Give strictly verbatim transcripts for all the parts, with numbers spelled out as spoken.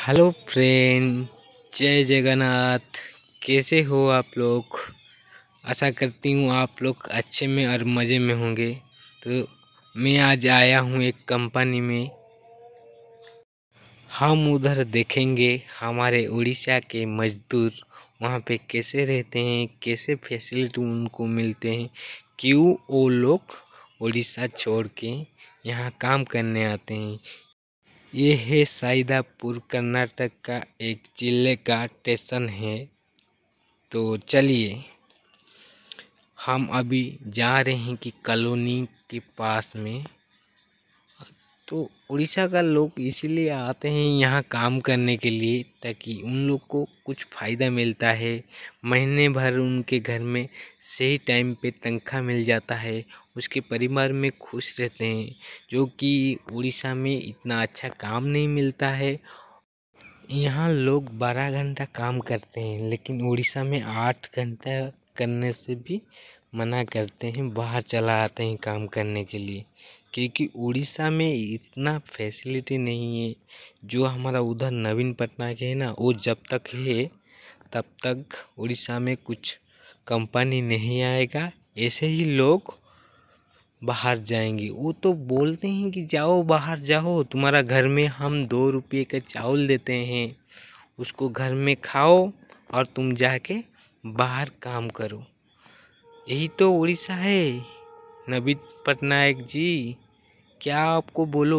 Hello friend, जय जगन्नाथ। कैसे हो आप लोग? आशा करती हूँ आप लोग अच्छे में और मज़े में होंगे। तो मैं आज आया हूँ एक कंपनी में। हम उधर देखेंगे हमारे उड़ीसा के मज़दूर वहाँ पे कैसे रहते हैं, कैसे फैसिलिटी उनको मिलते हैं, क्यों वो लोग उड़ीसा छोड़ के यहाँ काम करने आते हैं। ये है सईदापुर, कर्नाटक का एक जिले का स्टेशन है। तो चलिए हम अभी जा रहे हैं कि कॉलोनी के पास में। तो उड़ीसा का लोग इसीलिए आते हैं यहाँ काम करने के लिए, ताकि उन लोग को कुछ फ़ायदा मिलता है। महीने भर उनके घर में सही टाइम पे तनख्वाह मिल जाता है, उसके परिवार में खुश रहते हैं। जो कि उड़ीसा में इतना अच्छा काम नहीं मिलता है। यहाँ लोग बारह घंटा काम करते हैं, लेकिन उड़ीसा में आठ घंटा करने से भी मना करते हैं, बाहर चला आते हैं काम करने के लिए। क्योंकि उड़ीसा में इतना फैसिलिटी नहीं है। जो हमारा उधर नवीन पटनायक है ना, वो जब तक है तब तक उड़ीसा में कुछ कंपनी नहीं आएगा। ऐसे ही लोग बाहर जाएंगे। वो तो बोलते हैं कि जाओ बाहर जाओ, तुम्हारा घर में हम दो रुपये का चावल देते हैं, उसको घर में खाओ और तुम जाके बाहर काम करो। यही तो उड़ीसा है नवीन पटनायक जी, क्या आपको बोलो।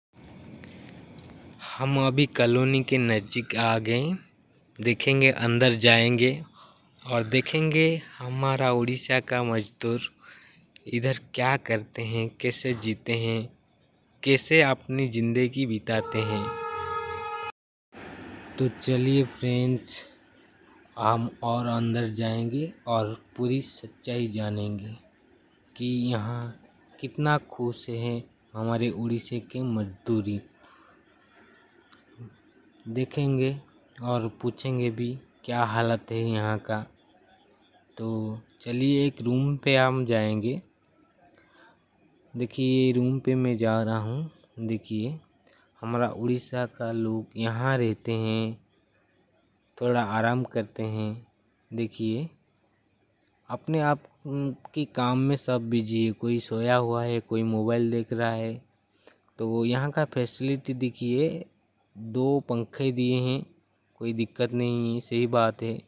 हम अभी कॉलोनी के नज़दीक आ गए। देखेंगे, अंदर जाएंगे और देखेंगे हमारा उड़ीसा का मजदूर इधर क्या करते हैं, कैसे जीते हैं, कैसे अपनी ज़िंदगी बिताते हैं। तो चलिए फ्रेंड्स, हम और अंदर जाएंगे और पूरी सच्चाई जानेंगे कि यहाँ कितना खुश है हमारे उड़ीसा के मजदूरी। देखेंगे और पूछेंगे भी क्या हालत है यहाँ का। तो चलिए एक रूम पे हम जाएंगे। देखिए रूम पे मैं जा रहा हूँ। देखिए हमारा उड़ीसा का लोग यहाँ रहते हैं, थोड़ा आराम करते हैं। देखिए अपने आप की काम में सब बिजी है, कोई सोया हुआ है, कोई मोबाइल देख रहा है। तो यहाँ का फैसिलिटी देखिए, दो पंखे दिए हैं, कोई दिक्कत नहीं है, सही बात है।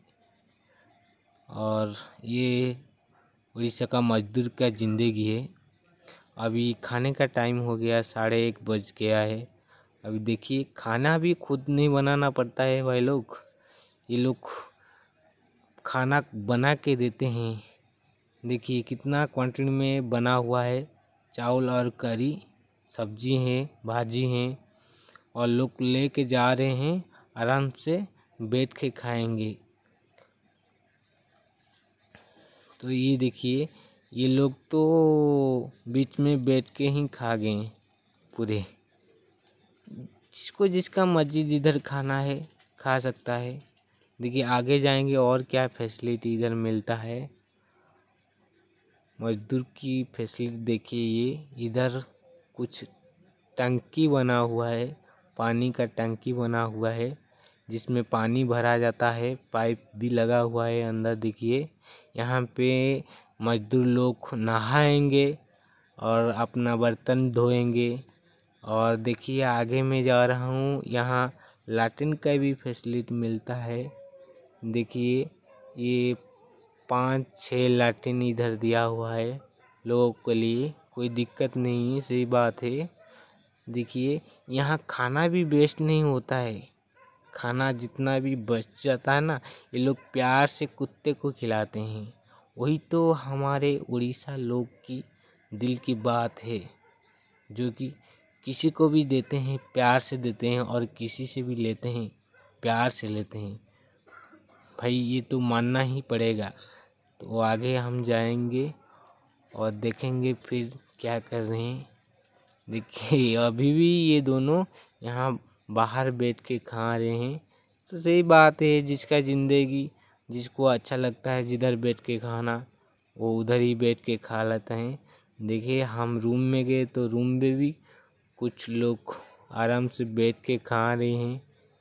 और ये उड़ीसा का मजदूर का ज़िंदगी है। अभी खाने का टाइम हो गया, साढ़े एक बज गया है। अभी देखिए खाना भी खुद नहीं बनाना पड़ता है भाई लोग, ये लोग खाना बना के देते हैं। देखिए कितना क्वांटिटी में बना हुआ है, चावल और करी, सब्जी है, भाजी है, और लोग लेके जा रहे हैं, आराम से बैठ के खाएंगे। तो ये देखिए ये लोग तो बीच में बैठ के ही खा गए पूरे। जिसको जिसका मर्जी जिधर खाना है खा सकता है। देखिए आगे जाएंगे और क्या फैसिलिटी इधर मिलता है। मजदूर की फैसिलिटी देखिए, ये इधर कुछ टंकी बना हुआ है, पानी का टंकी बना हुआ है, जिसमें पानी भरा जाता है, पाइप भी लगा हुआ है अंदर। देखिए यहाँ पे मजदूर लोग नहाएंगे और अपना बर्तन धोएंगे। और देखिए आगे मैं जा रहा हूँ, यहाँ लैट्रिन का भी फैसिलिटी मिलता है। देखिए ये पाँच छः लैट्रिन इधर दिया हुआ है लोगों के लिए, कोई दिक्कत नहीं है, सही बात है। देखिए यहाँ खाना भी वेस्ट नहीं होता है, खाना जितना भी बच जाता है ना, ये लोग प्यार से कुत्ते को खिलाते हैं। वही तो हमारे उड़ीसा लोग की दिल की बात है, जो कि किसी को भी देते हैं प्यार से देते हैं, और किसी से भी लेते हैं प्यार से लेते हैं। भाई ये तो मानना ही पड़ेगा। तो आगे हम जाएंगे और देखेंगे फिर क्या कर रहे हैं। देखिए अभी भी ये दोनों यहाँ बाहर बैठ के खा रहे हैं। तो सही बात है, जिसका ज़िंदगी जिसको अच्छा लगता है जिधर बैठ के खाना, वो उधर ही बैठ के खा लेते हैं। देखिए हम रूम में गए तो रूम में भी कुछ लोग आराम से बैठ के खा रहे हैं।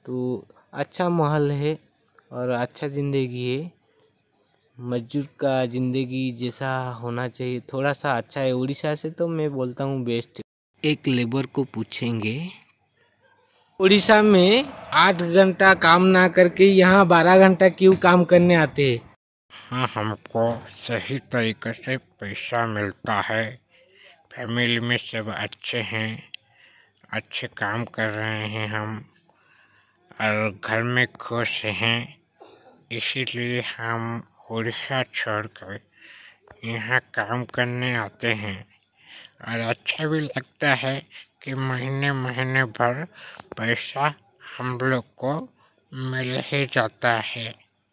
तो अच्छा माहौल है और अच्छा ज़िंदगी है। मजदूर का ज़िंदगी जैसा होना चाहिए, थोड़ा सा अच्छा है। उड़ीसा से तो मैं बोलता हूँ बेस्ट। एक लेबर को पूछेंगे, उड़ीसा में आठ घंटा काम ना करके यहाँ बारह घंटा क्यों काम करने आते हैं? हाँ, हमको सही तरीके से पैसा मिलता है। फैमिली में सब अच्छे हैं, अच्छे काम कर रहे हैं हम, और घर में खुश हैं। इसीलिए हम उड़ीसा छोड़कर यहाँ काम करने आते हैं। और अच्छा भी लगता है कि महीने महीने भर पैसा हम लोग को मिल ही जाता है।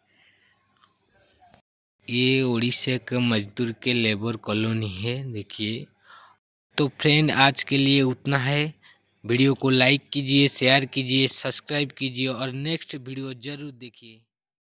ये उड़ीसा के मजदूर के लेबर कॉलोनी है, देखिए। तो फ्रेंड, आज के लिए उतना है। वीडियो को लाइक कीजिए, शेयर कीजिए, सब्सक्राइब कीजिए और नेक्स्ट वीडियो ज़रूर देखिए।